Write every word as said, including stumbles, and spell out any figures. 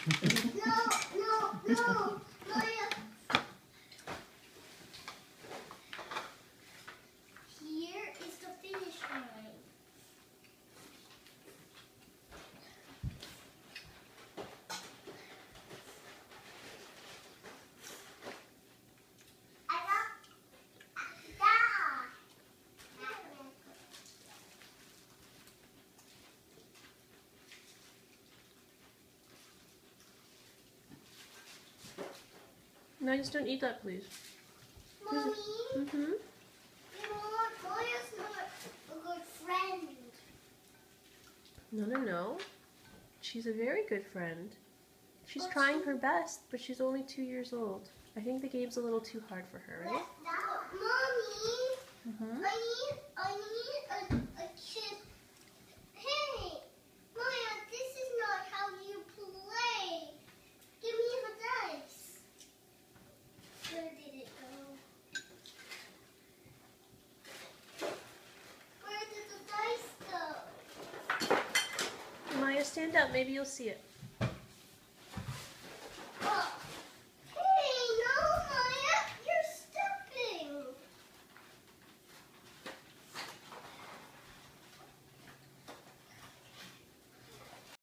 No, no, no, Maya. Here is the finish line. I got that. No, just don't eat that, please. Mommy, Mm-hmm. you know what? Maya's not a good friend. No, no, no. She's a very good friend. She's But trying she- her best, but she's only two years old. I think the game's a little too hard for her, right? Mommy, Mm-hmm. I need, I need a, a kid. Hey, Maya, this is not how you play. Give me the dice. Where did it go? Where did the dice go? Maya, stand up. Maybe you'll see it.